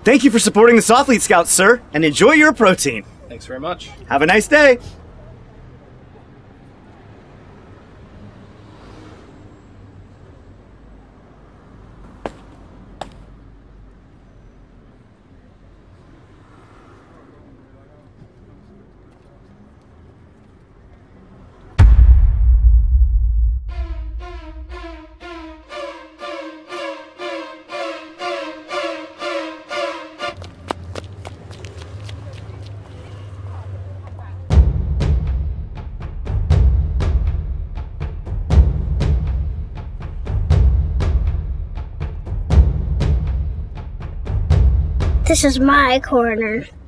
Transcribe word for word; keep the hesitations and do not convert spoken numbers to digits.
Thank you for supporting the SOFLETE Scouts, sir, and enjoy your protein. Thanks very much. Have a nice day. This is my corner.